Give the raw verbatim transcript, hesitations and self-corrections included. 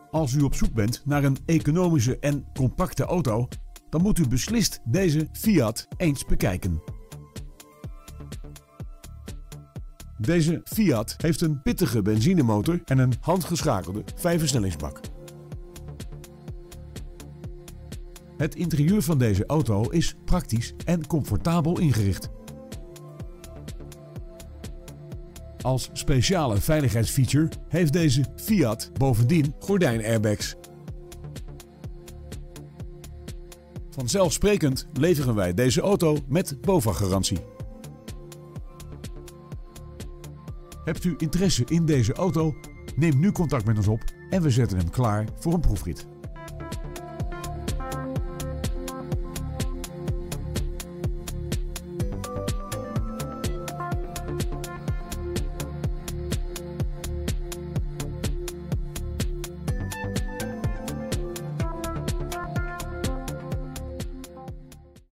Als u op zoek bent naar een economische en compacte auto, dan moet u beslist deze Fiat eens bekijken. Deze Fiat heeft een pittige benzinemotor en een handgeschakelde vijfversnellingsbak. Het interieur van deze auto is praktisch en comfortabel ingericht. Als speciale veiligheidsfeature heeft deze Fiat bovendien gordijnairbags. Vanzelfsprekend leveren wij deze auto met BOVAG-garantie. Hebt u interesse in deze auto? Neem nu contact met ons op en we zetten hem klaar voor een proefrit.